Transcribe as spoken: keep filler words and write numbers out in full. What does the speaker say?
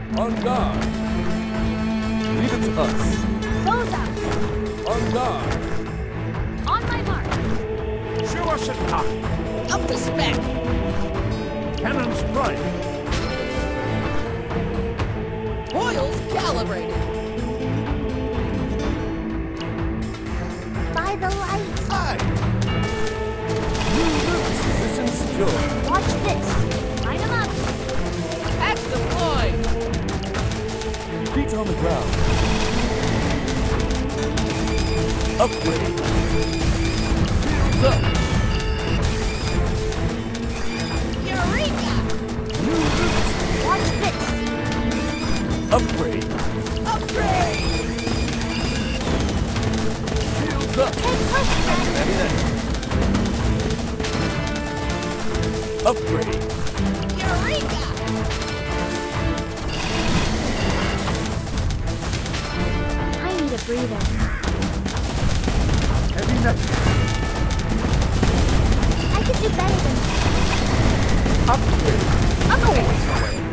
On guard. Leave it to us. Bows out. On guard. On my mark. Show us a target. Up to spec. Cannons prime. Royals calibrated. By the light. Aye. New routes. Position secure. Watch this. Line them up. Axe deployed. Feet on the ground. Upgrade. Shields up. Eureka! New routes. Watch this. Upgrade. Upgrade! Shields up. Take push, man. Ready then. Upgrade. Eureka! I need a breather. Heavy net. I could do better than that. Upgrade. Upgrade!